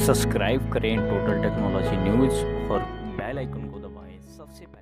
Subscribe करें total technology news और bell icon को दबाएं सबसे पहले।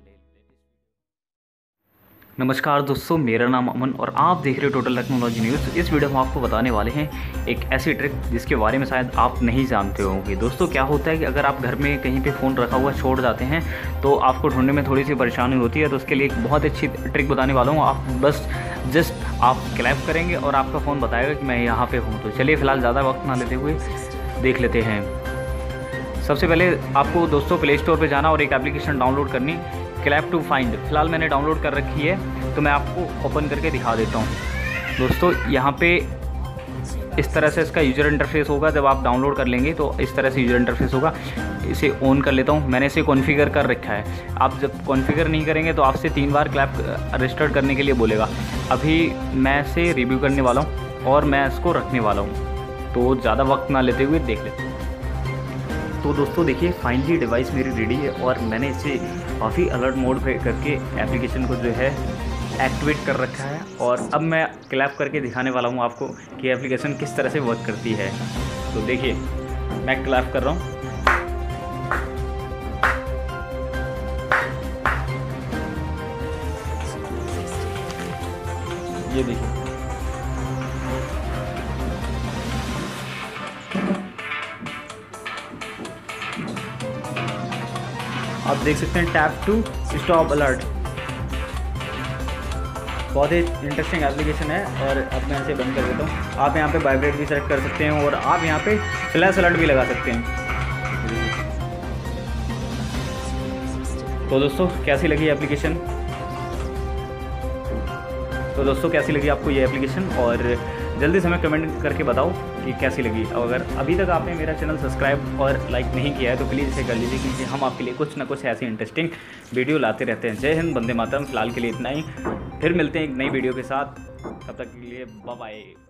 नमस्कार दोस्तों, मेरा नाम अमन और आप देख रहे हो टोटल टेक्नोलॉजी न्यूज़। इस वीडियो में आपको बताने वाले हैं एक ऐसी ट्रिक जिसके बारे में शायद आप नहीं जानते होंगे। दोस्तों क्या होता है कि अगर आप घर में कहीं पे फ़ोन रखा हुआ छोड़ जाते हैं तो आपको ढूंढने में थोड़ी सी परेशानी होती है। तो उसके लिए एक बहुत अच्छी ट्रिक बताने वाला हूँ। आप बस जस्ट आप क्लैप करेंगे और आपका फ़ोन बताएगा कि मैं यहाँ पर हूँ। तो चलिए फ़िलहाल ज़्यादा वक्त ना लेते हुए देख लेते हैं। सबसे पहले आपको दोस्तों प्ले स्टोर पे जाना और एक एप्लीकेशन डाउनलोड करनी, क्लैप टू फाइंड। फ़िलहाल मैंने डाउनलोड कर रखी है तो मैं आपको ओपन करके दिखा देता हूँ। दोस्तों यहाँ पे इस तरह से इसका यूज़र इंटरफेस होगा। जब आप डाउनलोड कर लेंगे तो इस तरह से यूज़र इंटरफेस होगा। इसे ऑन कर लेता हूँ। मैंने इसे कॉन्फ़िगर कर रखा है। आप जब कॉन्फ़िगर नहीं करेंगे तो आपसे 3 बार क्लैप रजिस्टर्ड करने के लिए बोलेगा। अभी मैं इसे रिव्यू करने वाला हूँ और मैं इसको रखने वाला हूँ। तो ज़्यादा वक्त ना लेते हुए देख लेते हैं। तो दोस्तों देखिए, फाइनली डिवाइस मेरी रेडी है और मैंने इसे काफ़ी अलर्ट मोड पे करके एप्लीकेशन को जो है एक्टिवेट कर रखा है। और अब मैं क्लैप करके दिखाने वाला हूँ आपको कि एप्लीकेशन किस तरह से वर्क करती है। तो देखिए मैं क्लैप कर रहा हूँ। ये देखिए, आप देख सकते हैं टैप टू स्टॉप अलर्ट। बहुत ही इंटरेस्टिंग एप्लीकेशन है। और अब मैं इसे बंद कर देता हूँ। आप यहाँ पे वाइब्रेट भी सेलेक्ट कर सकते हैं और आप यहाँ पे फ्लैश अलर्ट भी लगा सकते हैं। तो दोस्तों कैसी लगी एप्लीकेशन? तो दोस्तों कैसी लगी आपको ये एप्लीकेशन? और जल्दी से हमें कमेंट करके बताओ कि कैसी लगी। और अगर अभी तक आपने मेरा चैनल सब्सक्राइब और लाइक नहीं किया है तो प्लीज़ इसे कर लीजिए, क्योंकि हम आपके लिए कुछ ना कुछ ऐसी इंटरेस्टिंग वीडियो लाते रहते हैं। जय हिंद, वंदे मातरम। फिलहाल के लिए इतना ही। फिर मिलते हैं एक नई वीडियो के साथ। तब तक के लिए बाय बाय।